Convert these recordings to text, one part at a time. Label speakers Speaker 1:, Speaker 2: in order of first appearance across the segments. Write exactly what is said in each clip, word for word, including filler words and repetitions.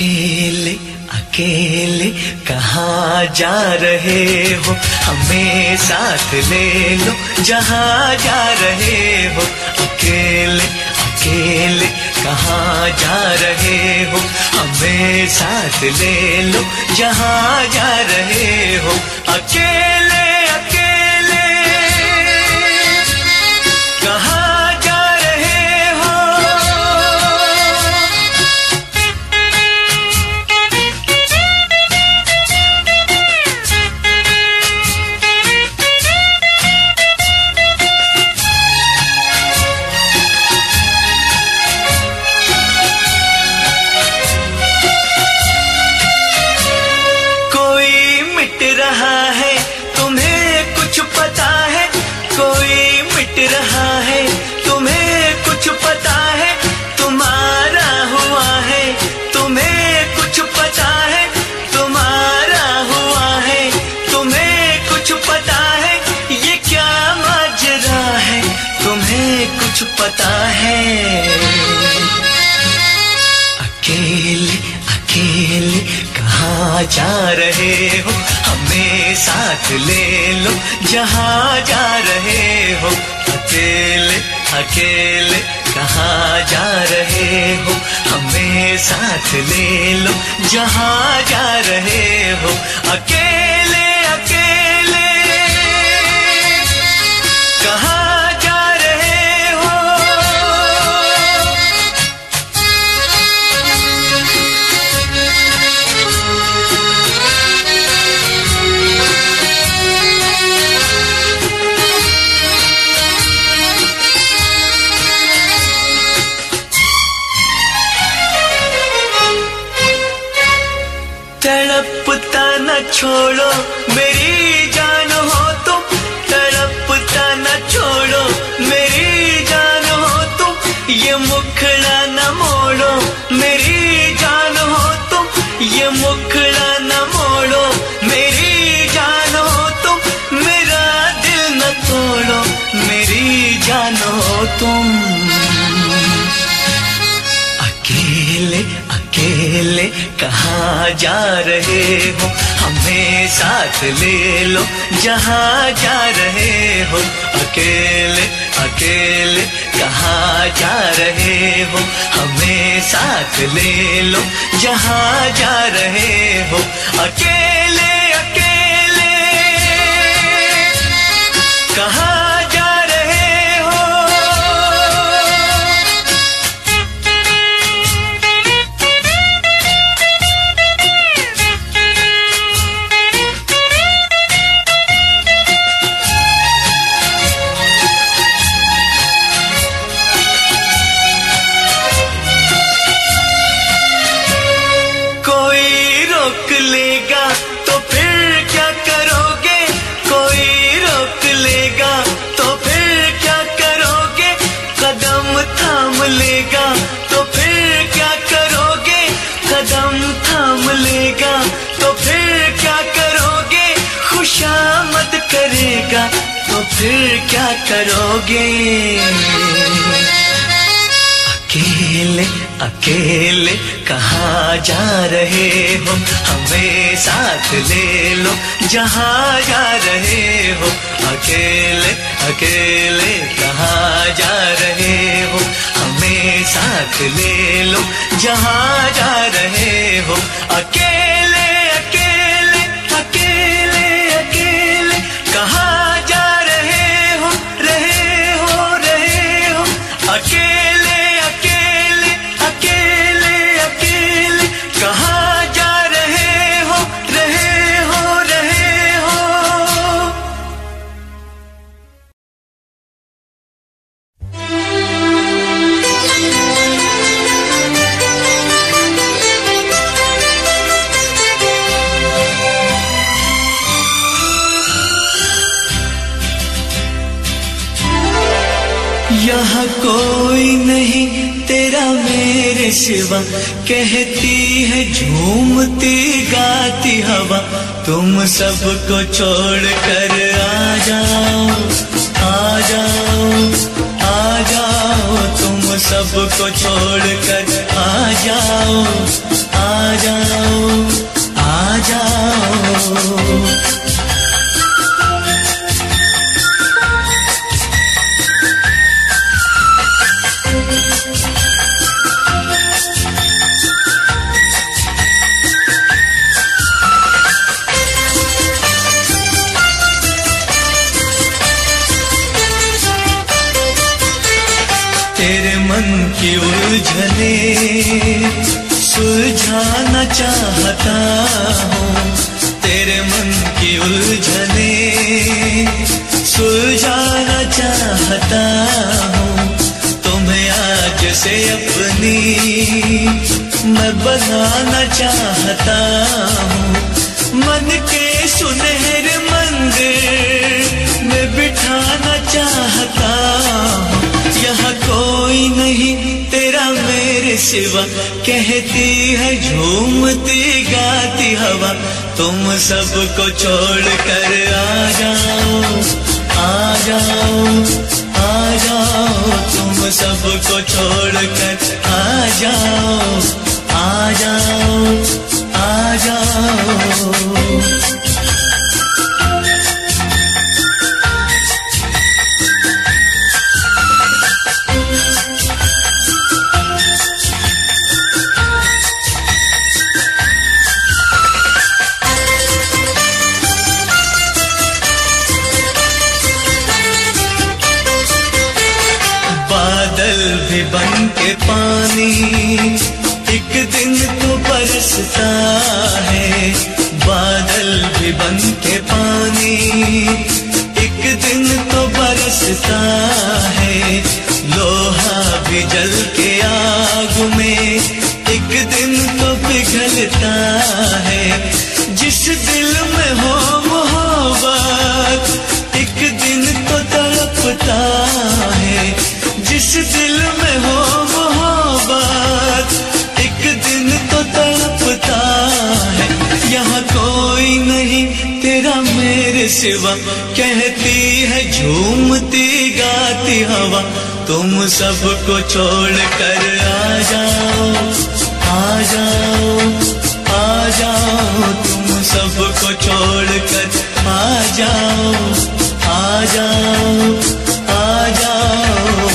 Speaker 1: अकेले अकेले कहाँ जा रहे हो, हमें साथ ले लो जहाँ जा रहे हो। अकेले अकेले कहाँ जा रहे हो, हमें साथ ले लो जहाँ जा रहे हो। अकेले अकेले कहाँ जा रहे हो। रहा है तुम्हें कुछ पता है, तुम्हारा हुआ है तुम्हें कुछ पता है, तुम्हारा हुआ है तुम्हें कुछ पता है। ये क्या माजरा है तुम्हें कुछ पता है। अकेले अकेले कहाँ जा रहे हो, हमें साथ ले लो जहाँ जा रहे हो। अकेले अकेले कहाँ जा रहे हो, हमें साथ ले लो जहाँ जा रहे हो। अकेले अकेले कहाँ जा रहे हो। तड़पता न छोड़ो मेरी जान हो तुम, तड़पता न छोड़ो मेरी जान हो तुम। ये मुखड़ा न मोड़ो मेरी जान हो तुम, ये मुखड़ा न मोड़ो मेरी जान हो तुम। मेरा दिल न तोड़ो मेरी जान हो तुम। अकेले अकेले कहाँ जा रहे हो, हमें साथ ले लो जहाँ जा रहे हो। अकेले अकेले कहाँ जा रहे हो, हमें साथ ले लो जहाँ जा रहे हो। अकेले अकेले कहाँ जा रहे हो। लेगा तो फिर क्या करोगे, कोई रोक लेगा तो फिर क्या करोगे। कदम थाम लेगा तो फिर क्या करोगे, कदम थाम लेगा तो फिर क्या करोगे। खुशामद करेगा तो फिर क्या करोगे। अकेले अकेले कहाँ जा रहे हो, हमें साथ ले लो जहाँ जा रहे हो। अकेले अकेले कहाँ जा रहे हो, हमें साथ ले लो जहाँ जा रहे हो। अकेले अकेले अकेले अकेले कहाँ जा रहे हो, रहे हो रहे हो। अकेले कहाँ जा रहे हो, रहे हो रहे हो। यहाँ कोई नहीं तेरा मेरे सिवा, कहती है झूमती गाती हवा। तुम सबको छोड़ कर आ जाओ आ जाओ आ जाओ, तुम सबको छोड़कर आ जाओ, आ जाओ, आ जाओ। तेरे मन की उलझने सुलझाना चाहता हूँ, तेरे मन की उलझने सुलझाना चाहता हूँ। तुम्हें आज से अपनी मैं बनाना चाहता हूँ, मन के सुनहरे मंदिर में बिठाना चाहता हूँ। यहाँ कोई नहीं तेरा मेरे सिवा, कहती है झूमती गाती हवा। तुम सबको छोड़ कर आ जाओ, आ जाओ, आ जाओ। तुम सबको छोड़ कर आ जाओ, आ जाओ, आ जाओ। बादल भी बन के पानी एक दिन तो बरसता है, बादल भी बन के पानी एक दिन तो बरसता है। लोहा भी जल के आग में एक दिन तो पिघलता है। जिस दिल में हो मोहब्बत एक दिन तो तड़पता है, जिस दिल में हो मोहब्बत एक दिन तो तड़पता है। यहाँ कोई नहीं तेरा मेरे सिवा, कहती है झूमती गाती हवा। तुम सबको छोड़ कर आ जाओ, आ जाओ, आ जाओ। तुम सबको छोड़ कर आ जाओ, आ जाओ, आ जाओ।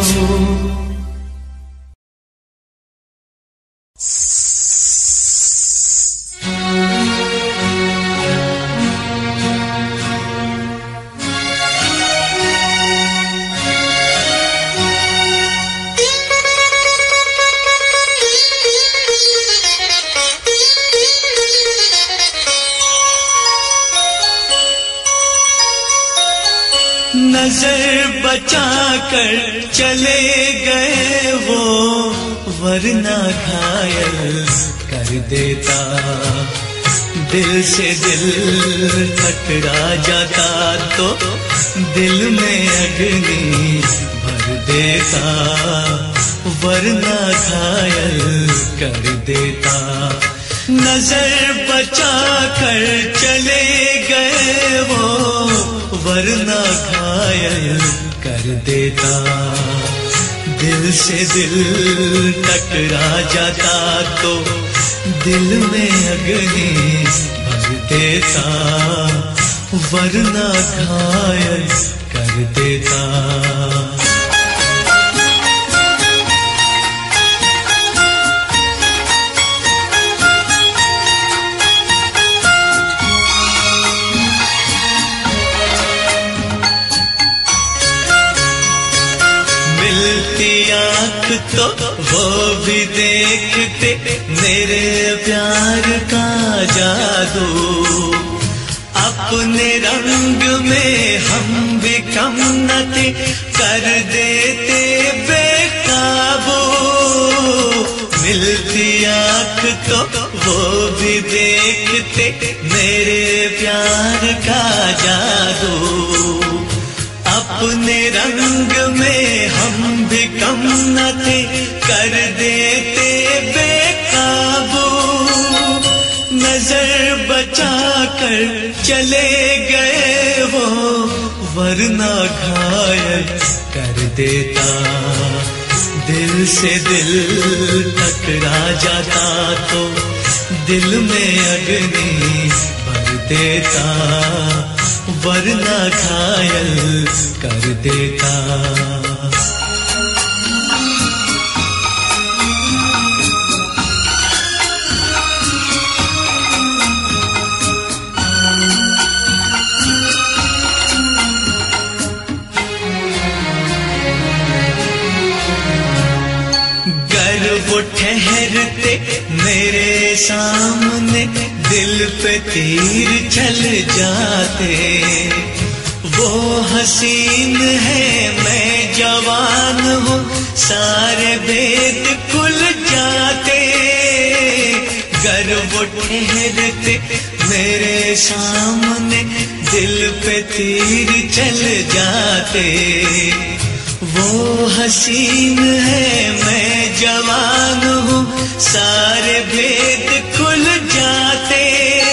Speaker 1: नजर बचा कर चले गए वो, वरना घायल कर देता। दिल से दिल टकरा जाता तो दिल में अग्नि भर देता, वरना घायल कर देता। नजर बचा कर चले गए वो, वरना घायल कर देता। दिल से दिल टकरा जाता तो दिल में अग्नि भर देता, वरना घायल कर देता। आँख तो वो भी देखते मेरे प्यार का जादू। अपने रंग में हम भी कम न थे, कर देते बेकाबू। मिलती आँख तो वो भी देखते मेरे प्यार का जादू। अपने रंग में हम भी कम न थे, कर देते बेकाबू। नजर बचा कर चले गए वो, वरना घायल कर देता। दिल से दिल टकरा जाता तो दिल में अग्नि भर देता, वरना घायल कर देता। वो ठहरते मेरे सामने दिल पे तीर चल जाते, वो हसीन है मैं जवान हूँ सारे भेद खुल जाते। गर वो ठहरते मेरे सामने दिल पे तीर चल जाते, वो हसीन है मैं जवान हूँ सारे भेद खुल जाते।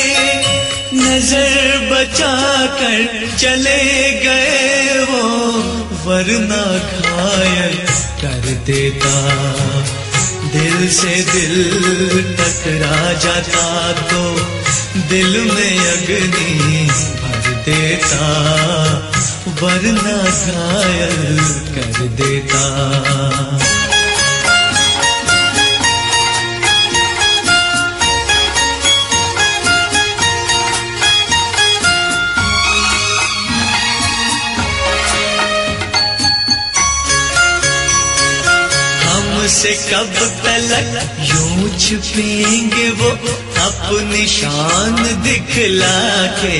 Speaker 1: नजर बचा कर चले गए वो, वरना घायल कर देता। दिल से दिल टकरा जाता तो दिल में अग्नि भर देता, वरना घायल कर देता। हमसे कब तलक यूं छुपेंगे वो अपनी शान दिखला के,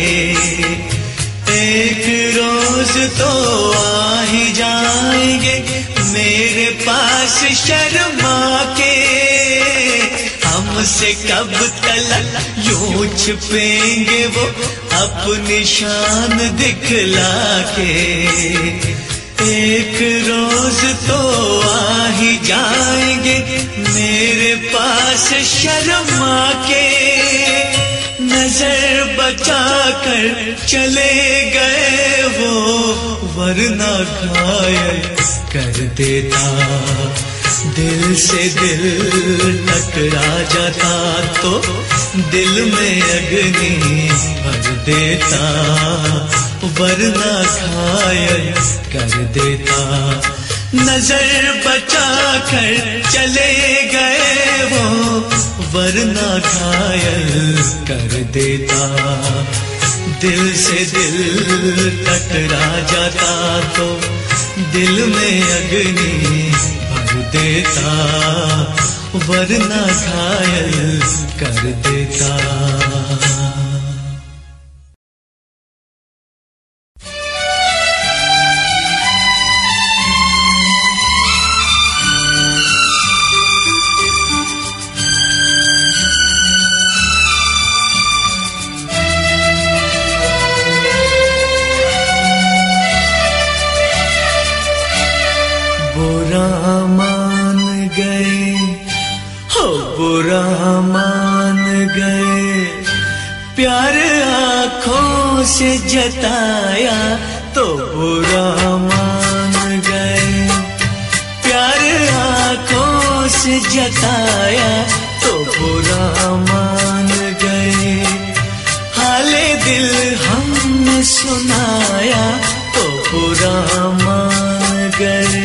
Speaker 1: एक रोज तो आ ही जाएंगे मेरे पास शर्मा के। हमसे कब तलक यूं छुपेंगे वो अपनी शान दिखला के, एक रोज तो आ ही जाएंगे मेरे पास शर्मा के। नजर बचा कर चले गए वो, वरना घायल कर देता। दिल से दिल टकरा जाता तो दिल में अग्नि भर देता, वरना घायल कर देता। नजर बचा कर चले गए वो, वरना घायल कर देता। दिल से दिल टकरा जाता तो दिल में अग्नि भर देता, वरना घायल कर देता। से जताया तो बुरा मान गए, प्यार आँखों से जताया तो बुरा मान गए। हाले दिल हमने सुनाया तो बुरा मान गए।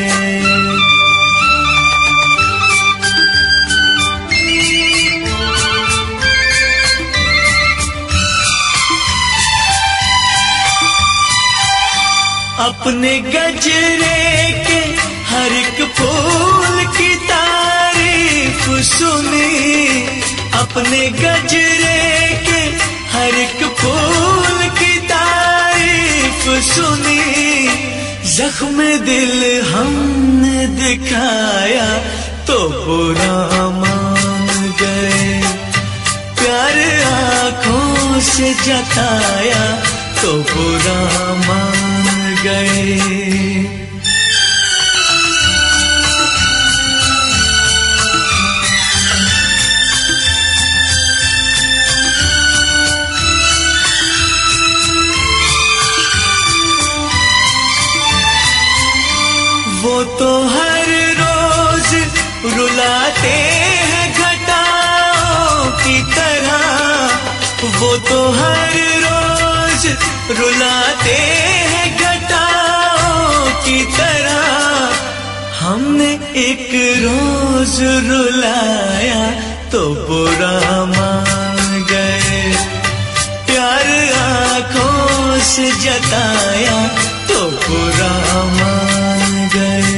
Speaker 1: अपने गजरे के हर एक फूल की तारीफ सुनी, अपने गजरे के हर एक फूल की तारीफ सुनी। जख्म दिल हमने दिखाया तो बुरा मान गए, प्यार आँखों से जताया तो बुरा मान गए। वो तो हर रोज रुलाते हैं घटाओं की तरह। हमने एक रोज रुलाया तो बुरा मान गए, प्यार आंखों से जताया तो बुरा मान गए।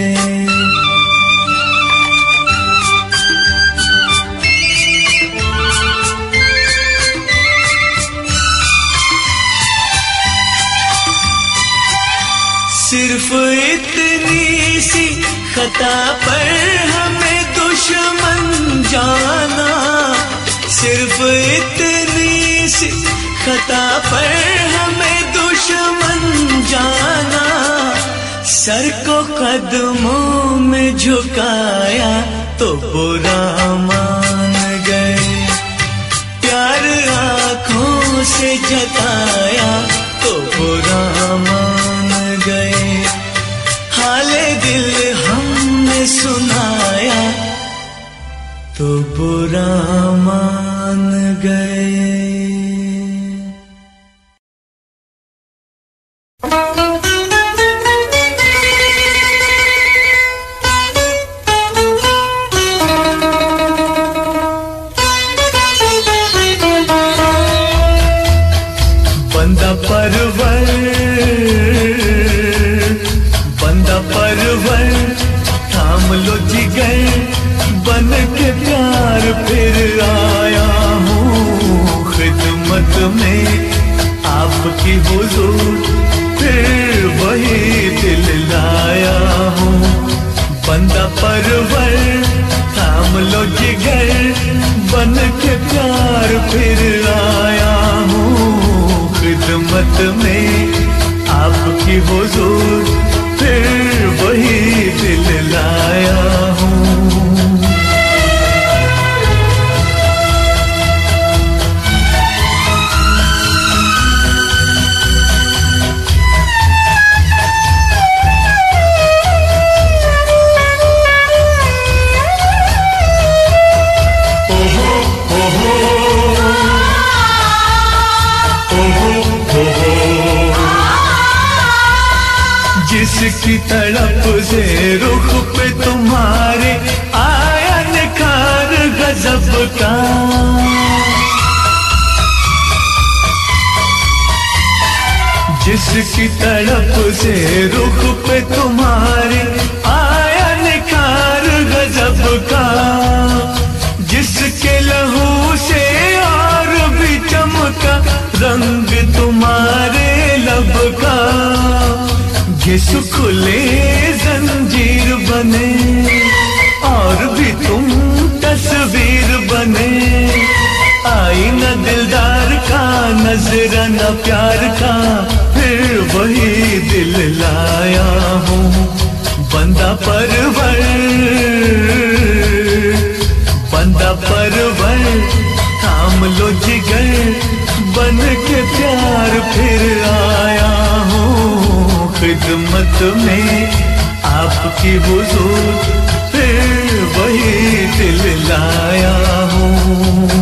Speaker 1: सिर्फ इतनी सी खता पर हमें दुश्मन जाना, सिर्फ इतनी सी खता पर हमें दुश्मन जाना। सर को कदमों में झुकाया तो बुरा मान गए, प्यार आंखों से जताया तो बुरा मान गए। हाले दिल हमने सुनाया तो बुरा मान गए। बंदा परवर, बंदा परवर, थाम लो जिगर, बन के प्यार फिर आया हूँ खिदमत में आपकी हुजूर, फिर वही दिल लाया हूँ। बंदा परवर, थाम लो जिगर, बन के प्यार फिर आया हूँ खिदमत में आपकी हुजूर, फिर वही दिल लाया हूँ। जिसकी तड़प से रुख पे तुम्हारे आया निखार गजब का, जिसकी तड़प से रुख पे तुम्हारे आया निखार गजब का, जिसके लहू से और भी चमका रंग तुम्हारे लब का। ये सुखले जंजीर बने और भी तुम तस्वीर बने, आईना दिलदार का, नजराना प्यार का, फिर वही दिल लाया हूँ। बंदा परवर, बंदा परवर, थाम लो जिगर, बन के प्यार फिर आया हूँ खिदमत में आपकी हुजूर, फिर वही दिल लाया हूँ।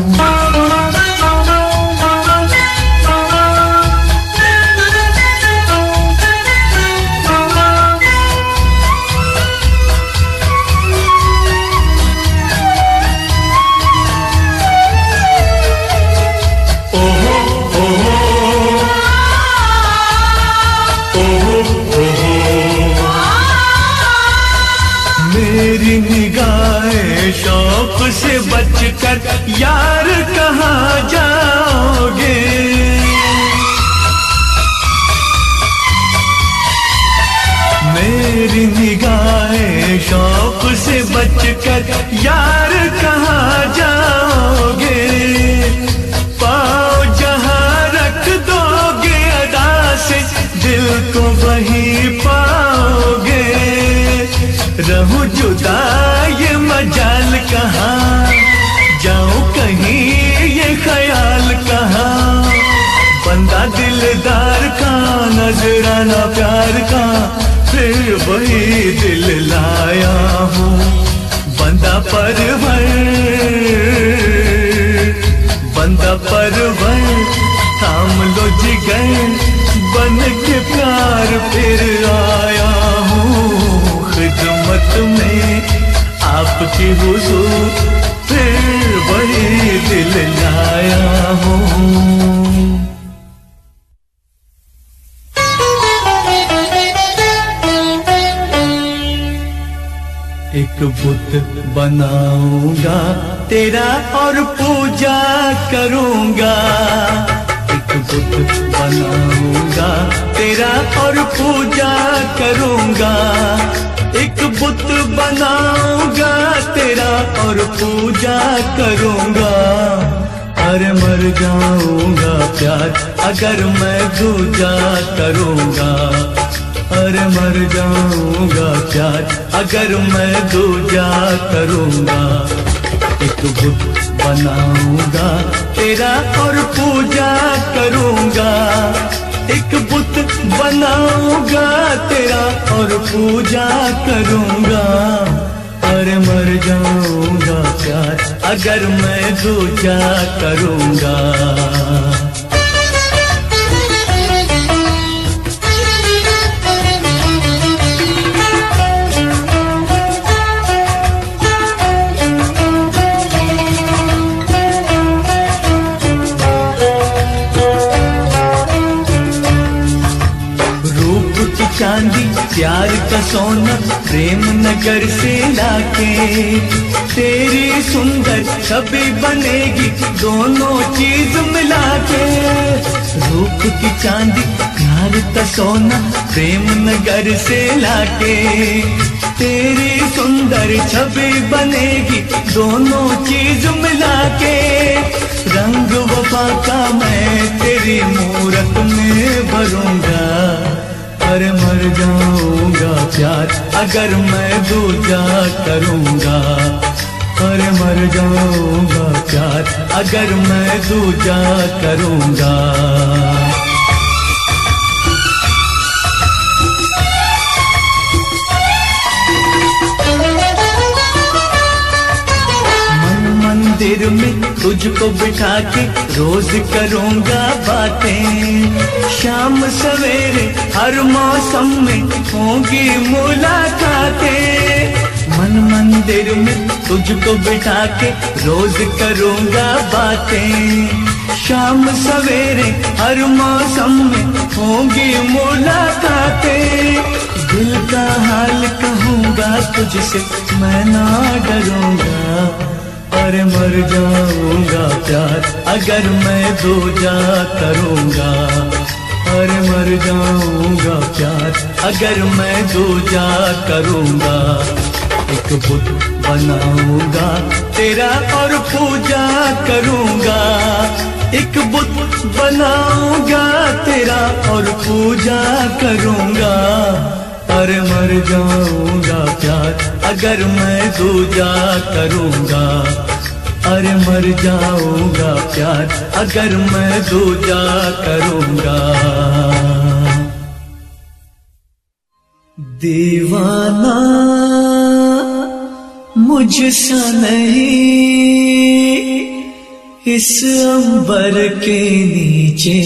Speaker 1: मेरी निगाहें शौक से बचकर यार कहाँ जाओगे, मेरी निगाहें शौक से बचकर यार कहाँ जाओगे। पाँव जहाँ रख दोगे अदा से दिल को वहीं पाओगे। रहूं जुदा ये मजाल कहाँ, जाऊं कहीं ये ख्याल कहाँ। बंदा दिलदार का, नजराना प्यार का, फिर वही दिल लाया हूँ। बंदा परवर, बंदा परवर, थाम लो जिगर, बन के प्यार फिर आया हूँ खिदमत में आपकी हुजूर, फिर वही दिल लाया हूँ। एक बुत बनाऊंगा तेरा और पूजा करूंगा, एक बुत बनाऊंगा तेरा और पूजा करूंगा, एक बुत बनाऊंगा तेरा और पूजा करूंगा। अरे मर जाऊंगा प्यार अगर मैं दूजा करूंगा, अरे मर जाऊंगा प्यार अगर मैं दूजा करूंगा। एक बुत बनाऊंगा तेरा और पूजा करूंगा, एक बुत बनाऊंगा तेरा और पूजा करूंगा। अरे मर जाऊंगा प्यार अगर मैं दूजा करूंगा। चांदी प्यार का सोना प्रेम नगर से लाके, तेरी सुंदर छवि बनेगी दोनों चीज मिला के। रूप की चांदी प्यार का सोना प्रेम नगर से लाके, तेरी सुंदर छवि बनेगी दोनों चीज मिला के। रंग वफा का मैं तेरी मूरत में भरूंगा, अरे मर जाऊंगा प्यार अगर मैं दूजा करूंगा, अरे मर जाऊंगा प्यार अगर मैं दूजा करूंगा। मंदिर में तुझको बिठा के रोज करूंगा बातें, शाम सवेरे हर मौसम में होंगी मुलाकातें। मन मंदिर में तुझको बिठा के रोज करूंगा बातें, शाम सवेरे हर मौसम में होंगी मुलाकातें। दिल का हाल कहूंगा तुझसे मैं ना डरूंगा, अरे मर जाऊंगा प्यार अगर मैं दूजा करूंगा, अरे मर जाऊंगा प्यार अगर मैं दूजा करूंगा। एक बुत बनाऊंगा तेरा और पूजा करूंगा, एक बुत बनाऊंगा तेरा और पूजा करूंगा। अरे मर जाऊंगा प्यार अगर मैं दूजा करूंगा, अरे मर जाऊंगा प्यार अगर मैं दूजा करूंगा। दीवाना मुझसा नहीं इस अंबर के नीचे,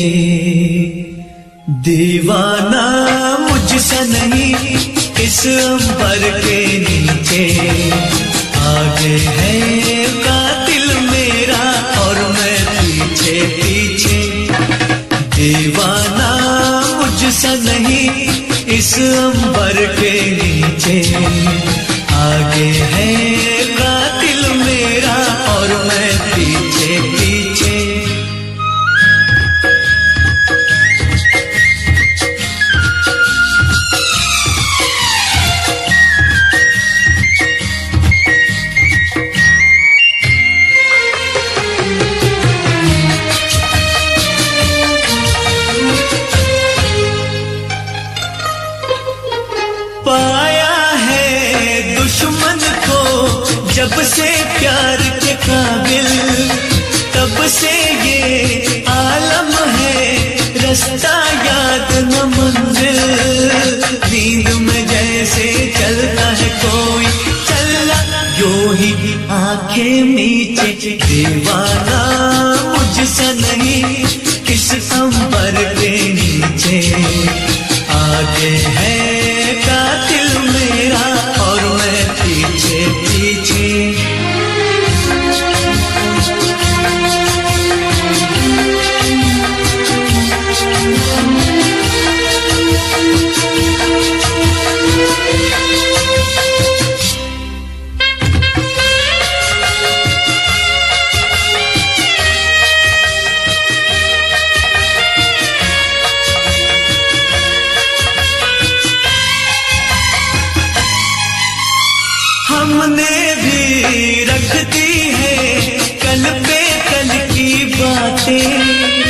Speaker 1: दीवाना मुझसा नहीं इस अंबर के नीचे। आगे है कातिल मेरा और मैं पीछे पीछे, दीवाना मुझसा नहीं इस अंबर के नीचे। आगे है कातिल मेरा और मैं पीछे पीछे। पाया है दुश्मन को जब से प्यार के काबिल, तब से ये आलम है रास्ता याद न मंजिल। नींद में जैसे चलता है कोई चला यूं ही आंखें नीचे, दीवाना मुझसा नहीं इस इस अंबर के नीचे। आगे है कातिल मेरा और मैं पीछे पीछे। हमने भी रख दी है कल पे कल की बातें।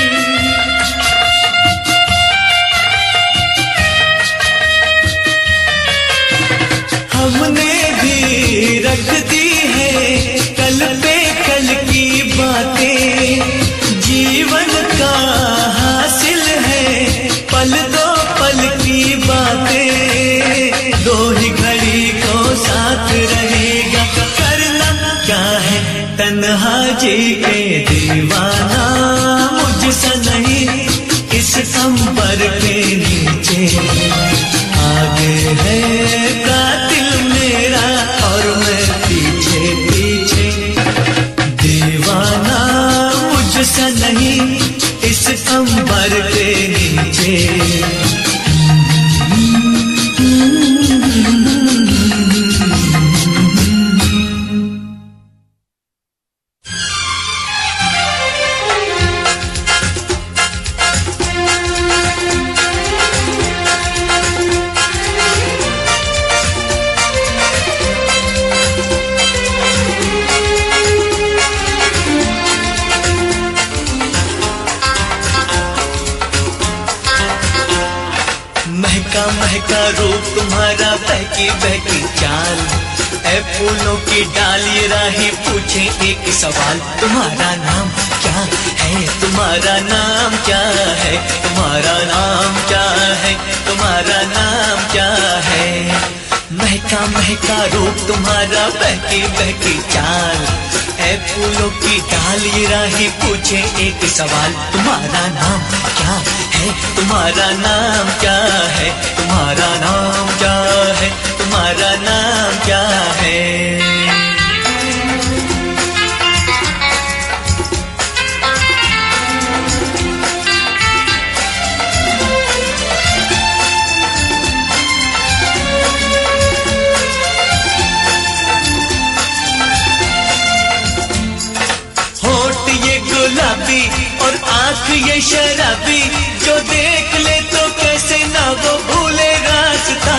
Speaker 1: हमने भी रख दी है कल पे कल की बातें। जीवन का हासिल है पल दो पल की बातें। दो ही घड़ी को साथ रहेगा करना क्या है तन्हा जी के दीवाना मुझसे नहीं इस अंबर के नीचे। आगे है कातिल मेरा और मैं पीछे पीछे। दीवाना मुझसे नहीं इस अंबर के नीचे। महका महका रूप तुम्हारा बहकी बहकी चाल। ऐ फूलों की डाली राही पूछे एक सवाल। तुम्हारा नाम क्या है तुम्हारा नाम क्या है तुम्हारा नाम क्या है तुम्हारा नाम क्या है। महका महका रूप तुम्हारा बहकी बहकी चाल। ऐ फूलों की डाली राही पूछे एक सवाल। तुम्हारा नाम क्या है तुम्हारा नाम क्या है तुम्हारा नाम क्या है तुम्हारा नाम क्या है। होठ ये गुलाबी और आंख ये शराबी। जो देख ले तो कैसे ना वो भूले रास्ता।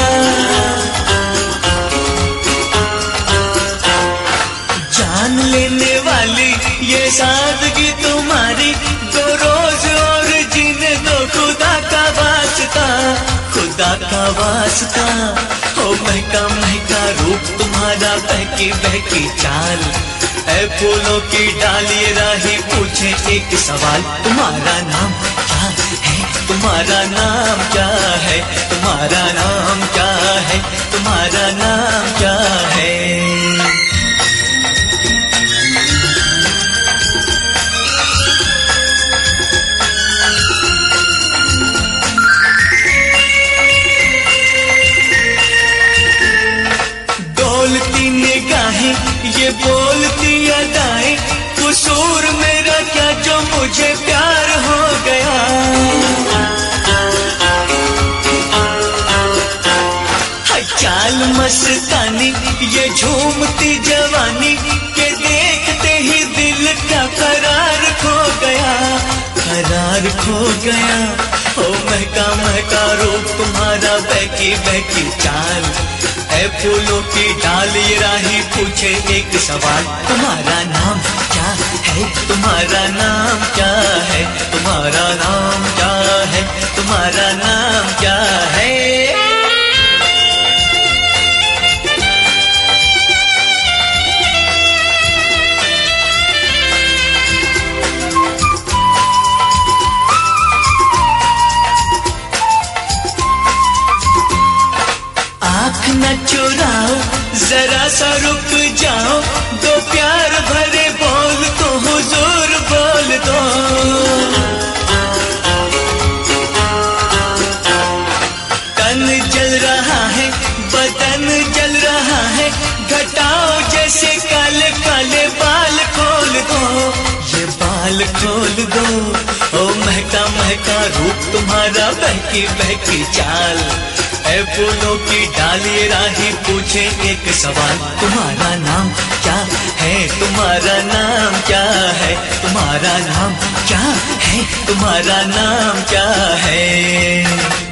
Speaker 1: जान लेने वाली ये सादगी तुम्हारी। दो रोज और जीने दो खुदा का वास्ता खुदा का वास्ता। हो महका महका रूप तुम्हारा बहकी बहकी चाल। ऐ फूलों की डाली राही पूछे एक सवाल। तुम्हारा नाम क्या है तुम्हारा नाम क्या है तुम्हारा नाम क्या है तुम्हारा नाम क्या है। डोलती निगाहें ये बोलती अदाएं। कसूर मेरा क्या जो मुझे प्यार हो गया। हाय चाल मस्तानी ये झूमती जवानी के देखते ही दिल का करार खो गया करार खो गया। ओ महका महका रूप तुम्हारा बहकी बहकी चाल। ऐ फूलों की डाली राही पूछे एक सवाल। तुम्हारा नाम क्या है तुम्हारा नाम क्या है तुम्हारा नाम क्या है तुम्हारा नाम क्या है। आँख न चुराओ जरा सा रुक जाओ। दो प्यार भरे बोल तो हुजूर बोल दो। पोल खोल दो, ओ महका महका रूप तुम्हारा, बहकी बहकी चाल। ऐ फूलों की डाली राही पूछे एक सवाल, तुम्हारा नाम क्या है, तुम्हारा नाम क्या है, तुम्हारा नाम क्या है, तुम्हारा नाम क्या है।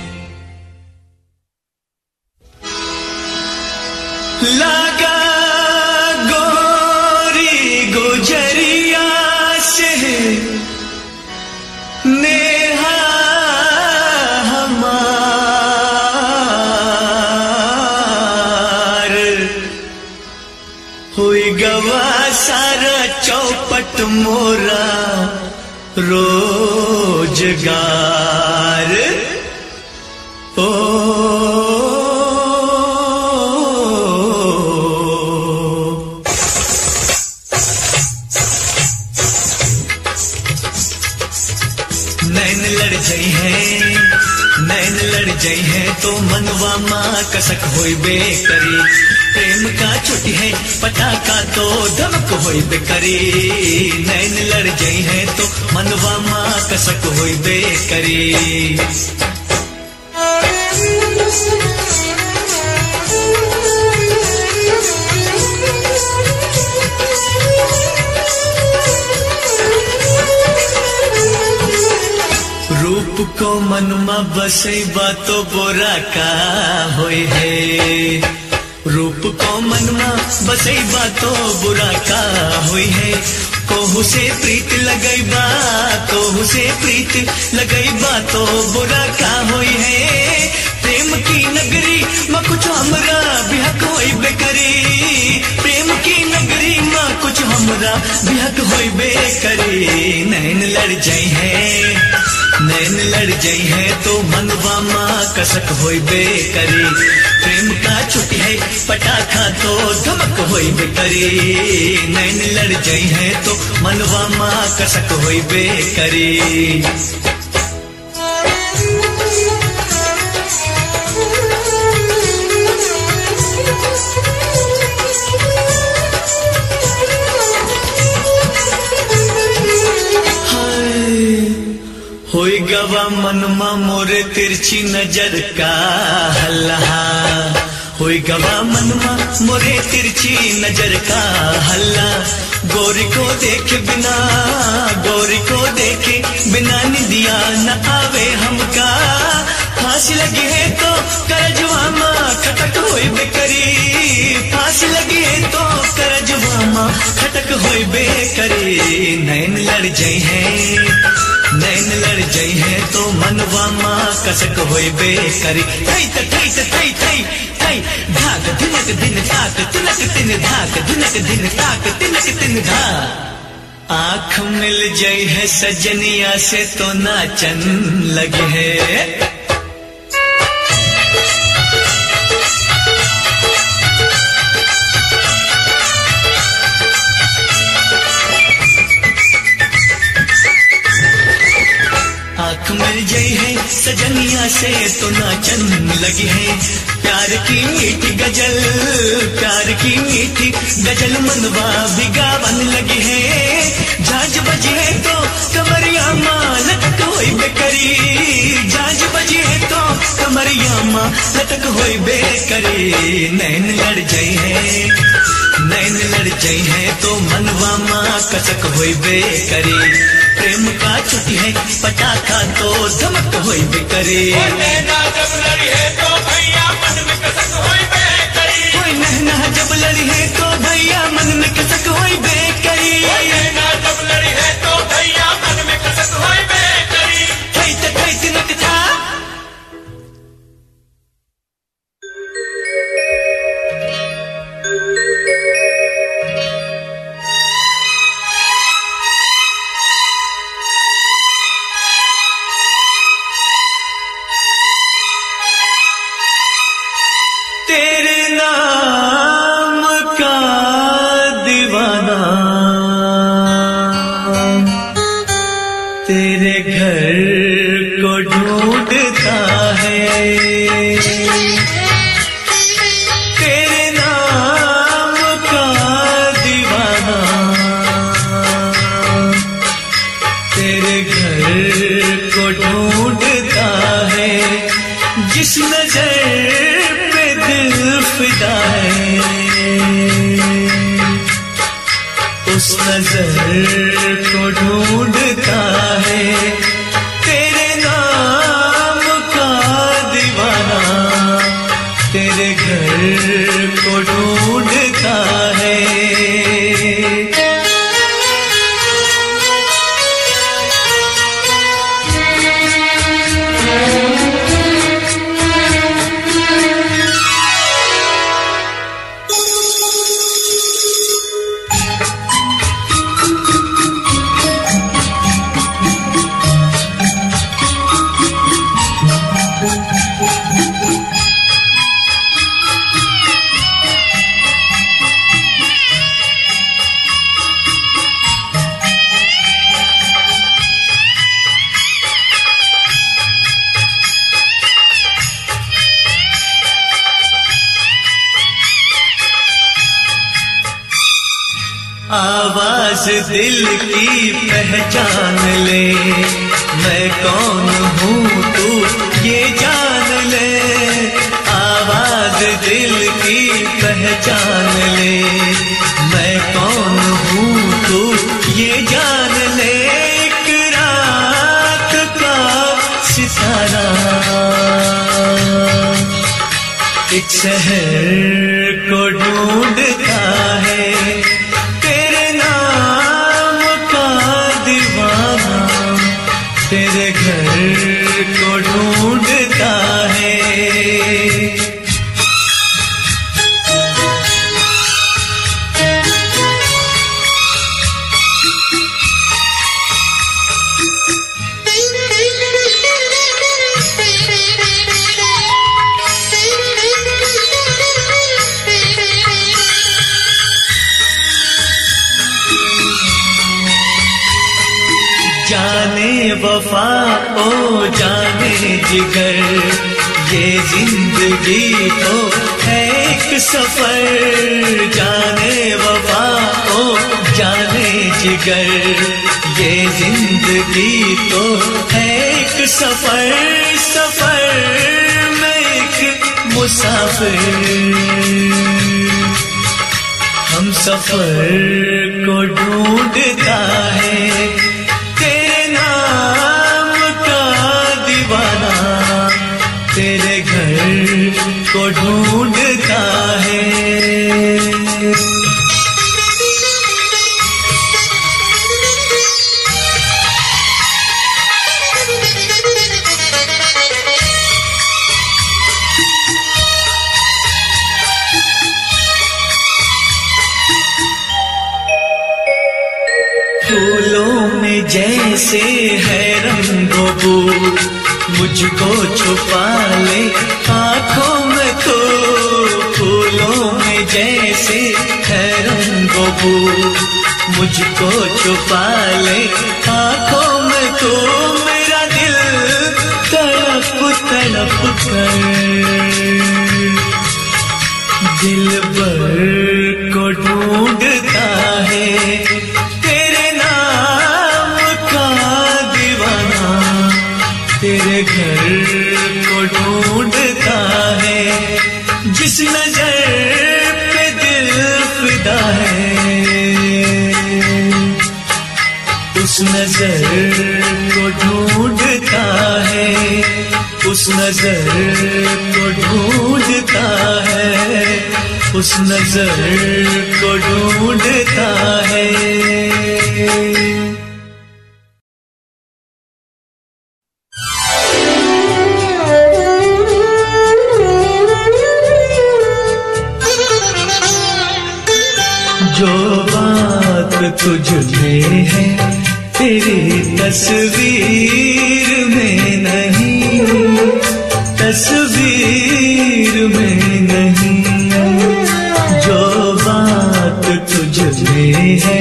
Speaker 1: लागा गोरी गुजरिया से नेहा हमार, हुई गवा सारा चौपट मोरा रोजगार। ओ नैन लड़ जई है, नैन लड़ जई है तो मनवा माँ कसक होई बेकरी। प्रेम का छुट्टी है पटाखा तो धमक होई बेकरी। नैन लड़ जई है तो मनवा माँ कसक होई बेकरी। रूप को मनमा बसई बातो बोरा का होई है, रूप को मनमा बसई बातो बुरा का होई है। कोहू से प्रीत लगई बा, कोहू से प्रीत लगई बा तो बुरा का होई है। प्रेम की नगरी माँ कुछ हमरा बिहक होई बेकरी। प्रेम की नगरी माँ कुछ हमरा बिहक होई बेकरी। नैन लड़ जाई है, नैन लड़ जाई है तो मनवा माँ कसक होई बेकरी। प्रेम का छुट्टी है पटाखा तो धमक होई बेकरी। नैन लड़ जाई है तो मनवा माँ कसक होई बेकरी। होई गवा मनमा मोरे तिरछी नजर का हल्ला, होई गवा मनमा मोरे तिरछी नजर का हल्ला। गोरी को देखे बिना, गोरी को देखे बिना निदिया न आवे हमका। फांसी लगी है तो करजवा माँ खटक होई बेकरी। फांसी लगी है तो करजवा माँ खटक होई बेकरी। नैन लड़ जाई है, नैन लड़ जाई है तो मनवा माँ कसक होई बेकरी। थई थई थई थई थई धाक धिनक दिन धाक तिनक दिन धाक धिनक दिन धाक तिनक दिन धा। आँख मिल जाई है सजनिया से तो नाचन लगे है। आँख मिल जाई है सजनिया से तो नाचन लगी है। प्यार की मीठी गजल, प्यार की मीठी गजल मनवा भिगावन लगी है। झांझ बजी है तो कमरिया माँ लटक होई बेकरी। झांझ बजी है तो कमरिया माँ लटक होई बेकरी। नैन लड़ जाई है, नैन लड़ जाई है तो मनवा माँ कसक होई बेकरी। प्रेम का छुट्टी है पटाखा तो धमक होई बेकरी। नैना जब लड़ी है तो भैया मन में कसक होई बेकरी। कोई नैना जब लड़ी है तो भैया मन में कसक होई बेकरी। नैना जब लड़ी है तो भैया मन में कसक होई बेकरी। थई थई तिनक था तेरे नाम का दीवाना, तेरे घर को ढूंढता है। तेरे नाम का दीवाना उस नजर को ढूंढता है, तेरे नाम का दीवाना तेरे घर को ढूंढता है। आवाज दिल की पहचान ले, मैं कौन हूँ तू ये जान ले। आवाज दिल की पहचान ले, मैं कौन हूँ तू ये जान ले। एक रात का सितारा एक शहर को ढूंढता है, तेरे घर को ढूंढता है। जाने वफा ओ जाने जिगर, ये जिंदगी तो है एक सफर। जाने वफा ओ जाने जिगर, ये जिंदगी तो है एक सफर। सफर में एक मुसाफिर, हम सफर को ढूंढता है, तेरे घर को ढूंढता है। फूलों में जैसे है रंगो, मुझको छुपा ले आँखों में तो। फूलों में जैसे है रंगो, मुझको छुपा ले आँखों में तो। मेरा दिल तड़प तड़प कर दिल भर को ढूंढता है, तेरे नाम का दीवाना तेरे घर को ढूंढता है। जिस नजर पे दिल फिदा है, उस नजर को ढूंढता है, उस नजर को ढूंढता है, उस नजर को ढूंढता है। जो बात तुझ में है तेरी तस्वीर में नहीं, तस्वीर में नहीं। जो बात तुझ में है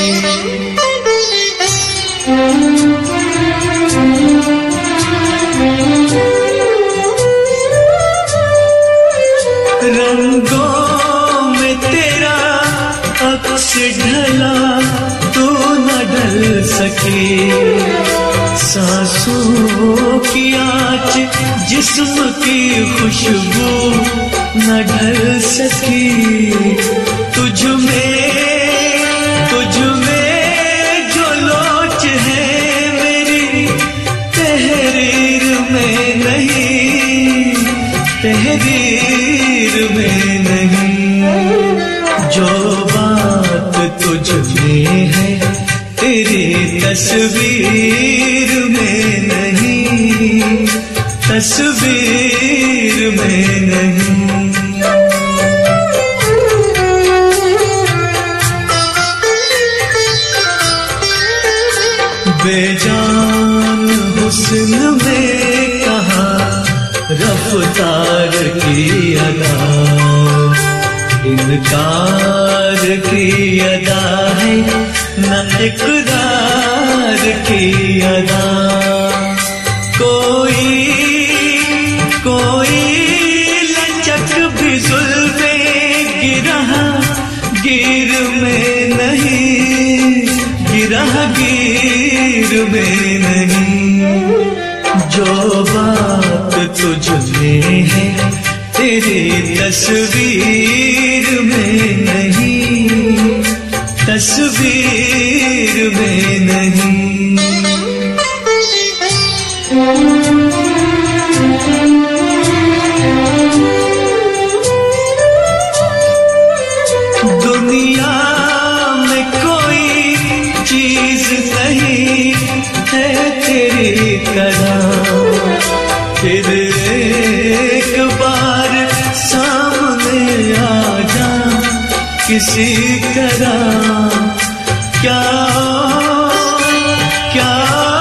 Speaker 1: रंगों में तेरा अक्स ढला तू न ढल सके। सांसों की आँच जिस्म की खुशबू न ढल सकी। तुझ में तुझ में है, तेरी तस्वीर में नहीं, तस्वीर में नहीं। बेजान हुस्न में कहा रफ्तार की अदा, इनकार की अदा है न इकरार की अदा। कोई कोई लचक भी जुल्फे गिरह गिर में नहीं, गिरह गिर में नहीं। जो बात तुझ में है, तेरी तस्वीर में नहीं, तस्वीर में नहीं। दुनिया में कोई चीज नहीं है तेरी तरह, फिर एक बार सामने आ जा किसी तरह। क्या क्या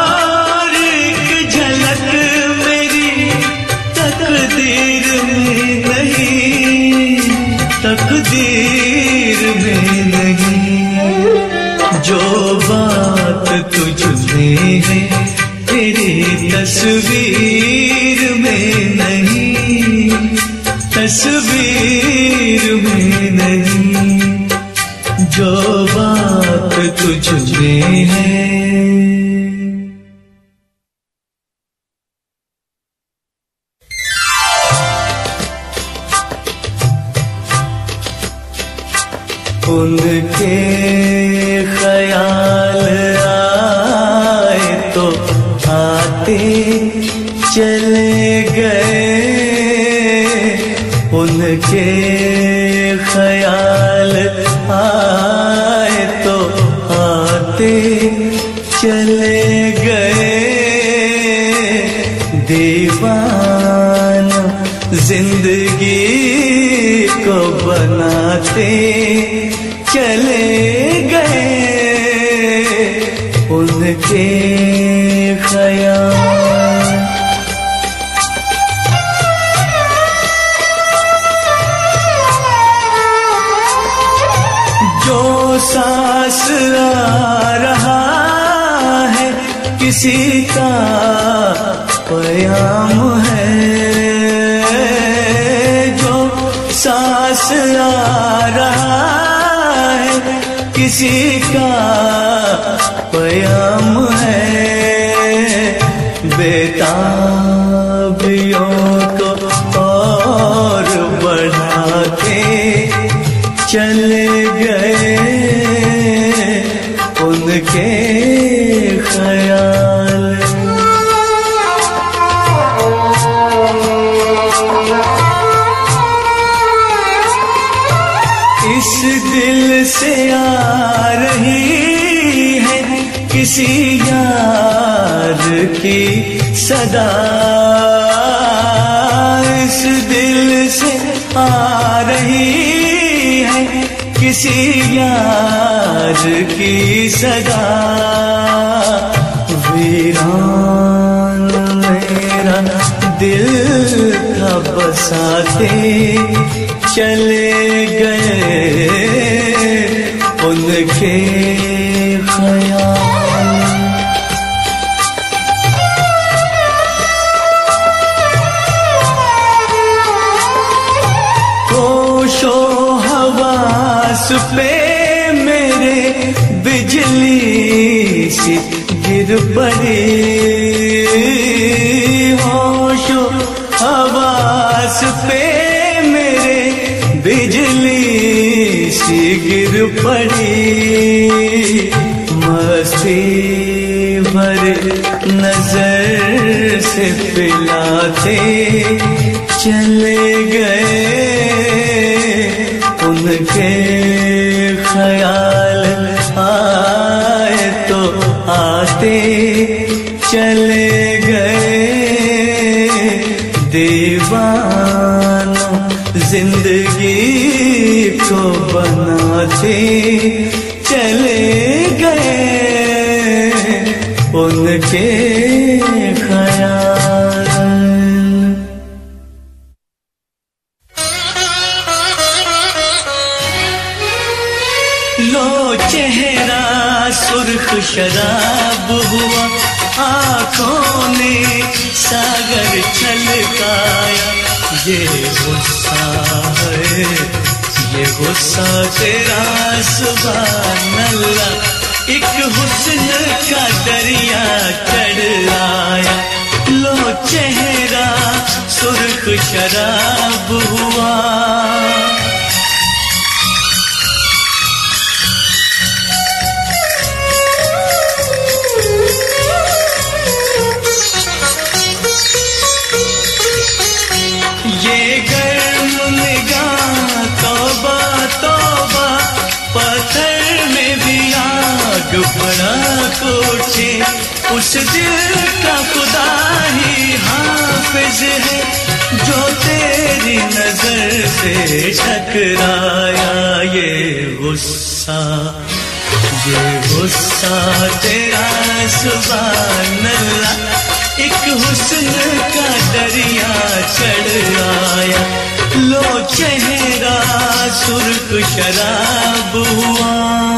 Speaker 1: एक झलक मेरी तकदीर में नहीं, तकदीर में नहीं। जो बात तुझ में है, तेरी तस्वीर में नहीं, तस्वीर में नहीं। जो बात तुझ में है। उनके ख्याल आए तो आते चले गए, उनके ख्याल आए तो आते चले गए। दीवाना जिंदगी को बनाते चले गए, उनके ख्याल। जो सांस आ रहा है किसी का प्याम है, जो सांस आ रहा किसी का प्याम है। बेताबियों को और बढ़ा के चले गए, उनके ख्याल। इस दिल से आ रही है किसी यार की सदा, इस दिल से आ रही है किसी यार की सदा। वीरान मेरा दिल था बसाते चले गए, उनके ख्याल। होशो हवास पे मेरे बिजली सी गिर पड़ी, होशो हवास पे मेरे बिजली सी गिर पड़ी। मस्ती भरे नजर से पिलाते चले गए, उनके ख्याल आए तो आते चले गए दीवानों, जिंदगी को बनाते चले गए उनके ख्याल। लो चेहरा सुर्ख शराब हुआ, आँखों ने सागर छलकाया। ये गुस्सा है, ये गुस्सा तेरा सुभान अल्लाह, एक हुस्न का दरिया चढ़ आया। लो चेहरा सुर्ख शराब हुआ, ये गर्म निगाह तौबा तौबा, पत्थर में भी आग भड़क उठे। उस दिल का खुदा ही हाफिज है जो तेरी नजर से टकराया। ये गुस्सा, ये गुस्सा तेरा सुभान अल्लाह, एक हुस्न का दरिया चढ़ आया। लो चेहरा सुर्ख शराब हुआ,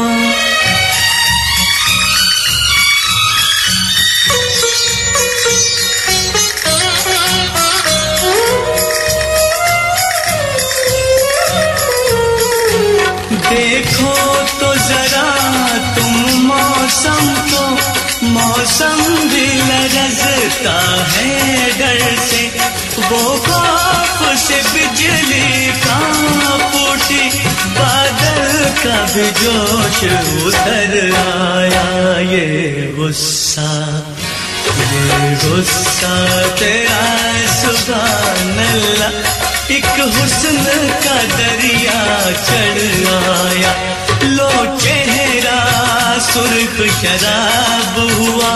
Speaker 1: देखो तो जरा तुम मौसम को, मौसम भी लरजता है डर से। वो खौफ से बिजली कांप उठी, बादल का भी जोश उतर आया। ये गुस्सा, ये गुस्सा तेरा सुभान अल्लाह, एक हुस्न का दरिया चढ़ आया। लो चेहरा सुर्ख शराब हुआ,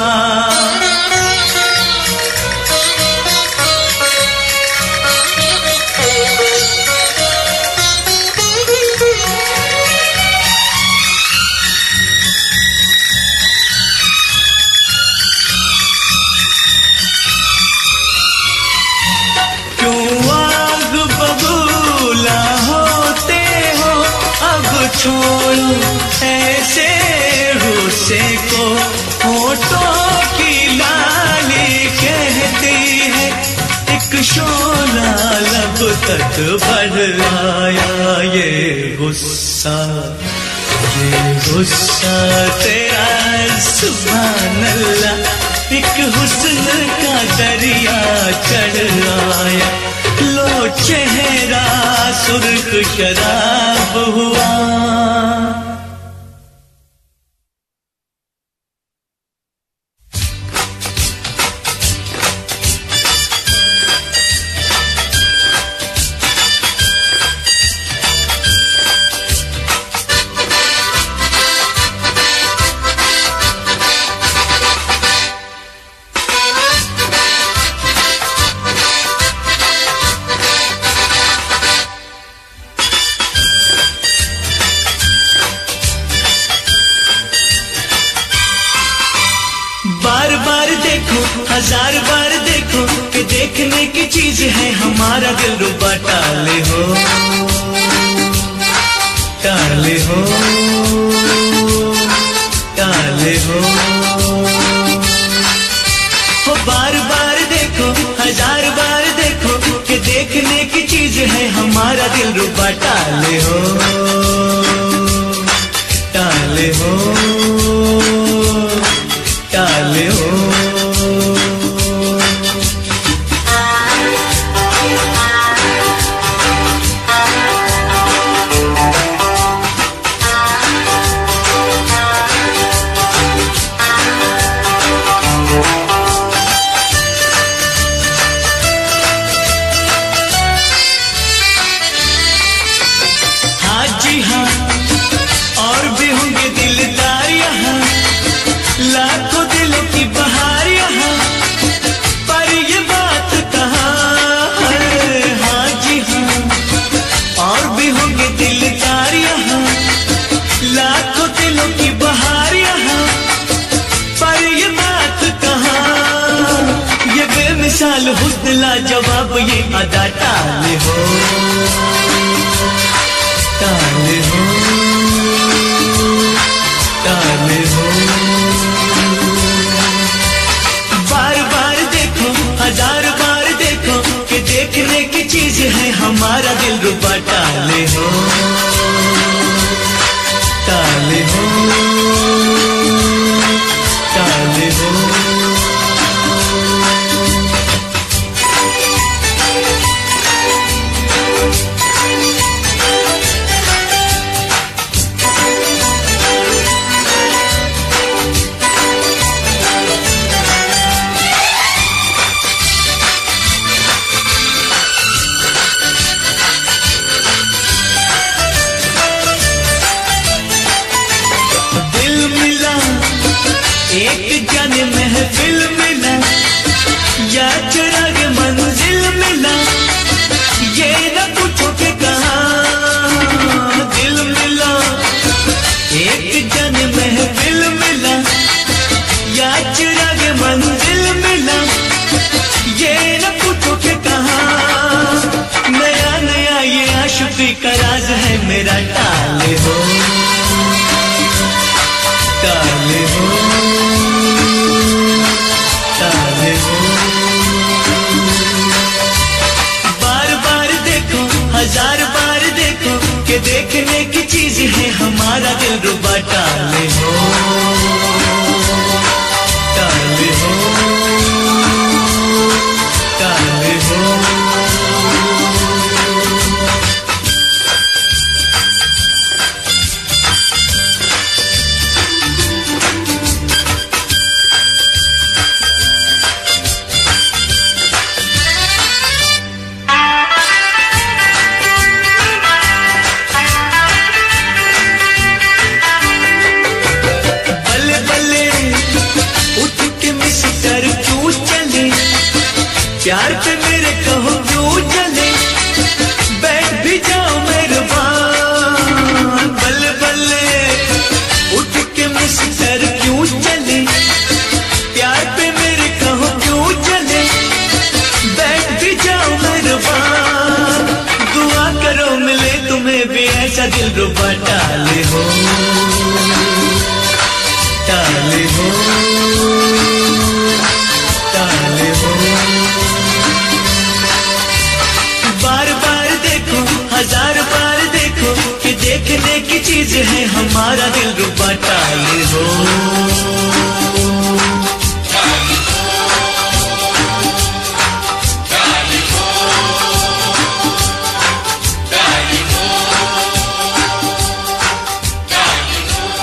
Speaker 1: छोड़ो ऐसे गुस्से को। होठों की लाली कहती है, एक शोला लब तक बढ़ आया। ये गुस्सा, ये गुस्सा तेरा सुभान अल्लाह, एक हुस्न का दरिया चढ़ आया। लो चेहरा सुर्ख शराब हुआ, हजार बार देखो कि देखने की चीज है हमारा दिल रुबा। टाले हो, टाले हो, टाले हो, हो बार बार देखो, हजार बार देखो कि देखने की चीज है हमारा दिल रुबा। टाले हो, टाले हो, टाले हो, हाँ जी हाँ, और भी होंगे दिलदार दिलों की बहार यहाँ, पर ये बात कहाँ, ये बेमिसाल हुस्न लाजवाब ये अदा टाले हो, टाले हो, टाले हो। बार बार देखो, हजार बार देखो कि देखने की चीज है हमारा दिल रुबा। टाले हो, टाले हो, टाले हो। एक जाने महफिल मिला या चिराग मंजिल मिला, ये न पूछो के कहाँ दिल मिला। एक जाने महफिल मिला या चिराग मंजिल मिला, ये न पूछो के कहाँ। नया नया ये आशिकी का राज है मेरा। टाले हो, टाले हो, टाले हो। बार बार देखो, हजार बार देखो कि देखने की चीज है हमारा दिल रुबा। टाले हो, टाले हो, टाले हो। प्यार पे मेरे कहो क्यों चले, बैठ भी जाओ मेरे बान। बल्ले बल्ले उठ के मिस्टर क्यों चले, प्यार पे मेरे कहो क्यों चले, बैठ भी जाओ मेरे बान। दुआ करो मिले तुम्हें भी ऐसा दिल रुबा। टाले हो, टाले हो, टाले हो। बार बार देखो, हजार बार देखो कि देखने की चीज है हमारा दिल रुबा। टाले हो, टाले हो, टाले हो, टाले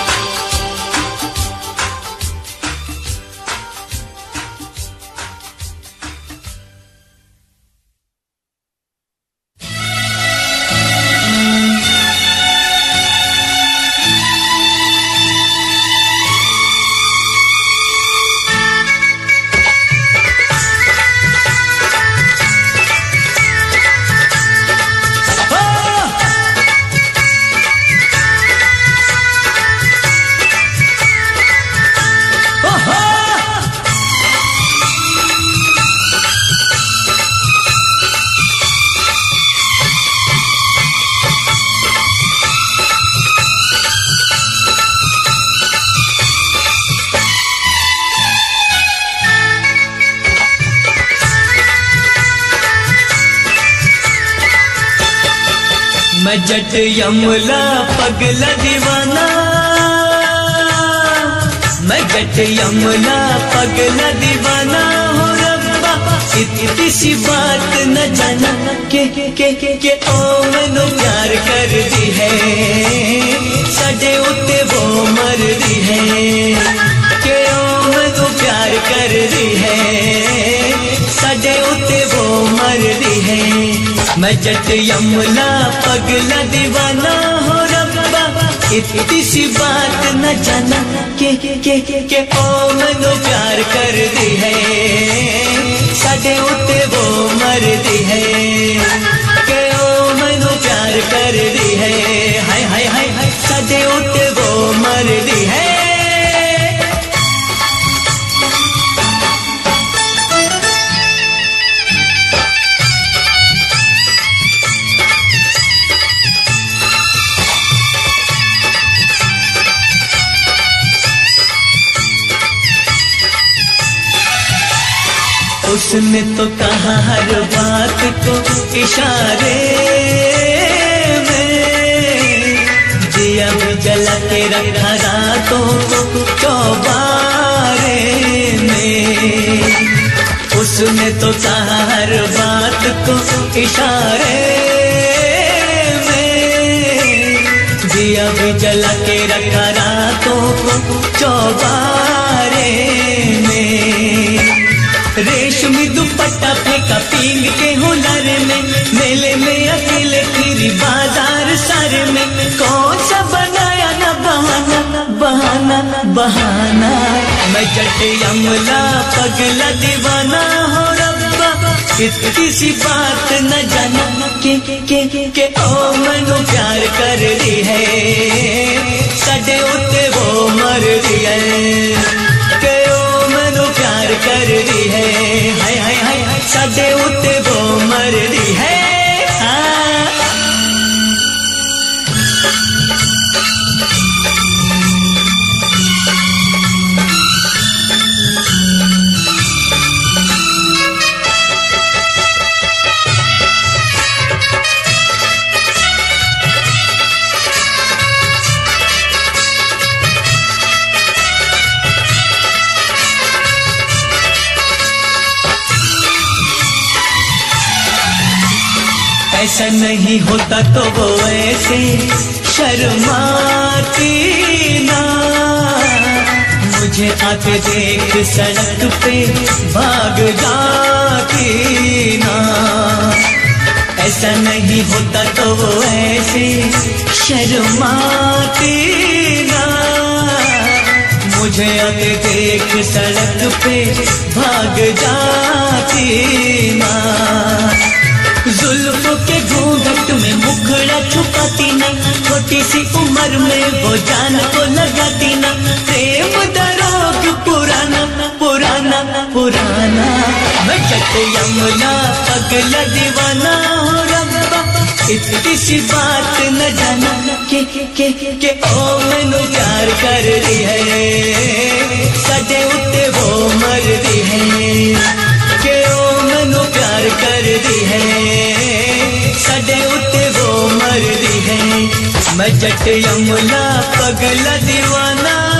Speaker 1: मैं जट यमला पगला दीवाना, मैं जट यमला पगला दीवाना हो रब्बा। इतनी सी बात न जाना के के के के ओ मैनू प्यार कर दी है, साडे उत्ते वो मर दी है। के ओ मैनू प्यार कर दी है, साडे उत्ते वो मर दी है। मैं जट यमला पगला दीवाना हो रब्बा। इतनी सी बात न जाना के के के के ओ मैनू प्यार कर दी है, साडे उत्ते वो मर दी है। के ओ मैनू प्यार कर दी है, हाय हाय हाय हाय साडे उत्ते वो मर उसने तो कहा हर बात को इशारे में, दिया भी जला के रखा रातों को चौबारे में। उसने तो कहा हर बात को इशारे में, दिया भी जला के रखा रातों को चौबारे में। रेशमी दुपट्टा फेंका पींग के हुनर में, मेले में अकेले फिरी बाजार सारे में। कौन सा बनाया ना बहाना बहाना बहाना, मैं जटे अमला पगला दीवाना हो रब्बा, इतनी सी बात न जाना के के के ओ मैनू प्यार कर रही है, साडे उत्ते वो मर रही है। के ओ मैनू प्यार कर रही है, हाय हाय हाय साडे उत्ते वो मर रही है। ऐसा नहीं होता तो वो ऐसे शर्माती ना, मुझे आके देख सड़क पे भाग जाती ना। ऐसा नहीं होता तो वो ऐसे शर्माती ना, मुझे आके देख सड़क पे भाग जाती ना। जुल्फों के घूंघट में मुखड़ा छुपाती ना, छोटी सी उम्र में वो जान को लगाती ना। प्रेम दरोग पुराना पुराना पुराना, मैं जटे अमला पगला दीवाना हो रब्बा, इतनी सी बात न जाना के के के ओ मैनू प्यार कर रही है, साडे उत्ते वो मर रही है। के ओ मैनू प्यार कर रही है, साडे उत्ते वो मर रही है। मैं जट अमला पगला दीवाना